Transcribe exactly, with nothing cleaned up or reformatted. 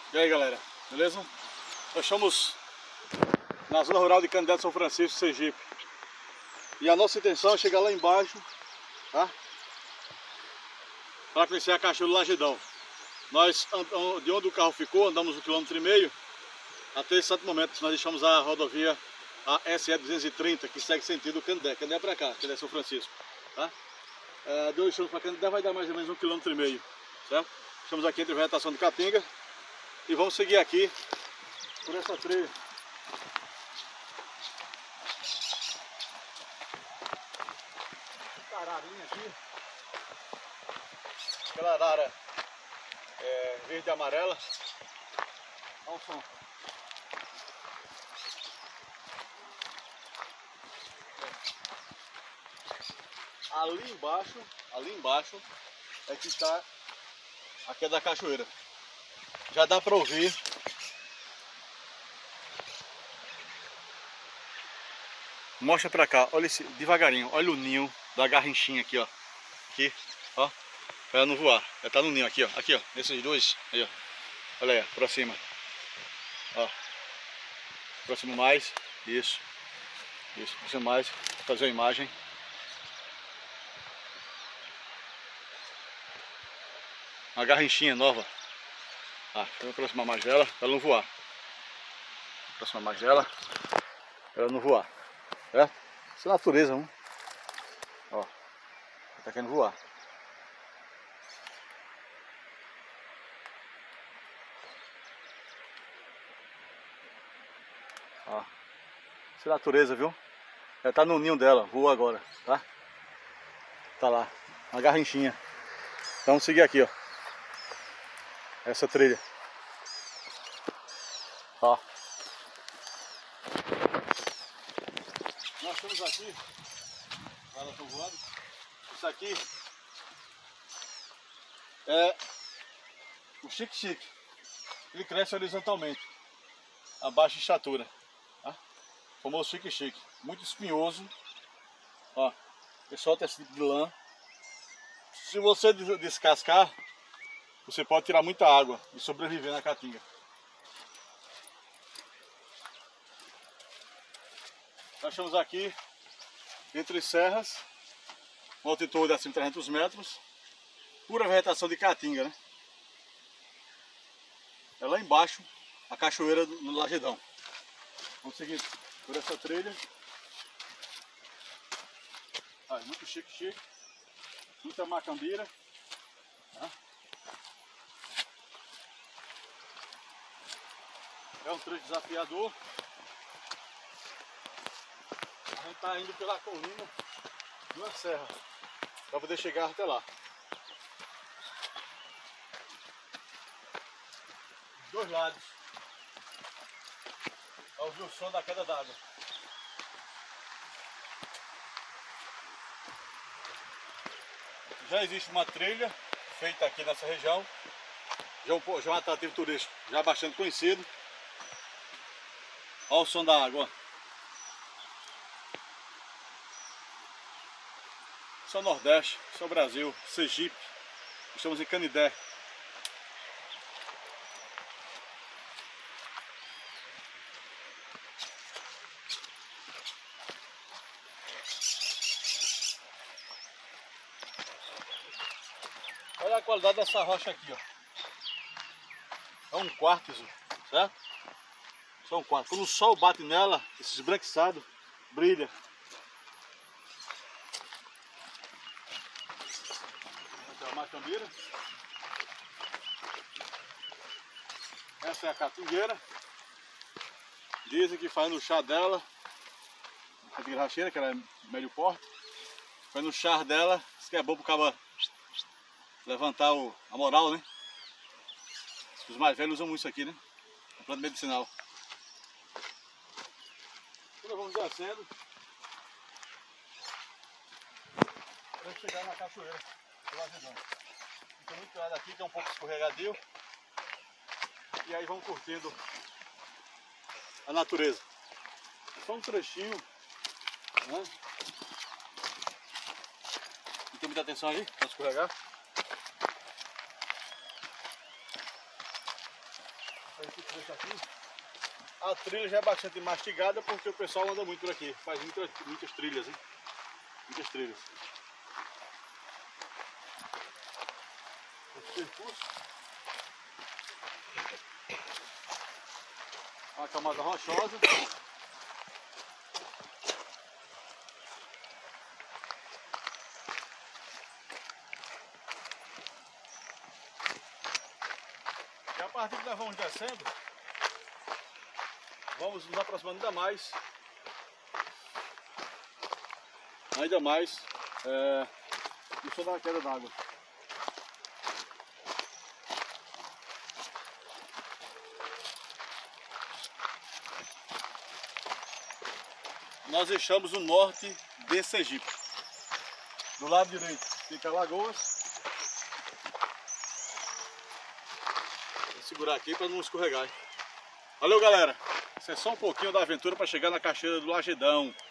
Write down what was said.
E aí galera, beleza? Nós estamos na zona rural de Canindé de São Francisco, Sergipe. E a nossa intenção é chegar lá embaixo, tá? Para conhecer a Cachoeira do Lagedão. Nós, de onde o carro ficou, andamos um quilômetro e meio. Até esse exato momento nós deixamos a rodovia a S E duzentos e trinta, que segue sentido Canindé. Canindé é para cá, Canindé São Francisco, tá? É, de onde estamos para Canindé vai dar mais ou menos um quilômetro e meio, certo? Estamos aqui entre a vegetação de Caatinga e vamos seguir aqui por essa trilha. Ararinha aqui, aquela arara é, verde e amarela. Olha o som. Ali embaixo, ali embaixo é que está a queda da cachoeira. Já dá para ouvir Mostra pra cá, olha esse, devagarinho, olha o ninho da garrinchinha aqui, ó. Aqui, ó, pra ela não voar. Ela tá no ninho aqui, ó, aqui, ó, nesses dois, aí, ó. Olha aí, aproxima. Ó, aproxima mais, isso, isso, aproxima mais, vou fazer a imagem. Uma garrinchinha nova. Ah, vou aproximar mais dela, pra ela não voar. Aproximar mais dela, pra ela não voar. Certo? Isso é natureza, não? Ó, tá querendo voar. Ó, isso é natureza, viu? Ela tá no ninho dela, voa agora, tá? Tá lá, uma garrinchinha. Então vamos seguir aqui, ó. Essa trilha. Ó. Nós estamos aqui, elas estão voando. Isso aqui é o xique-xique. Ele cresce horizontalmente, a baixa estatura, tá? O famoso xique-xique, muito espinhoso. Ó, ele solta esse tipo de lã. Se você descascar, você pode tirar muita água e sobreviver na caatinga. Nós estamos aqui entre serras, uma altitude acima de trezentos metros, pura vegetação de caatinga, né? É lá embaixo a cachoeira do Lagedão. Vamos seguir por essa trilha. Ah, muito chique, chique, muita macambira. Tá? É um trecho desafiador. A gente está indo pela colina de uma serra para poder chegar até lá. Dos dois lados. Para ouvir o som da queda d'água. Já existe uma trilha feita aqui nessa região. Já um, já um atrativo turístico já bastante conhecido. Olha o som da água. Isso é o Nordeste, isso é o Brasil, Sergipe. Estamos em Canindé. Olha a qualidade dessa rocha aqui, ó. É um quartzo, certo? Isso é um quartzo. Quando o sol bate nela, esse esbranquiçado brilha. A macambira. Essa é a caatingueira. Dizem que faz no chá dela, a caatingueira, que ela é médio porte, faz no chá dela, isso que é bom pro cabo levantar o, a moral, né? Os mais velhos usam muito isso aqui, né? É planta medicinal. Então nós vamos descendo para chegar na cachoeira do Lagedão. Tem muito cuidado aqui, que é um pouco escorregadio. E aí vamos curtindo a natureza. Só um trechinho, né? Não tem muita atenção aí, para escorregar. Deixa aqui. A trilha já é bastante mastigada porque o pessoal anda muito por aqui. Faz muitas, muitas trilhas, hein? Muitas trilhas. Esse percurso. Uma camada rochosa. E a partir que nós vamos descendo, vamos nos aproximando ainda mais, ainda mais é, do som da queda d'água. Nós estamos no norte de Sergipe. Do lado direito fica Lagoas. Vou segurar aqui para não escorregar. Valeu, galera! Isso é só um pouquinho da aventura para chegar na Cachoeira do Lagedão.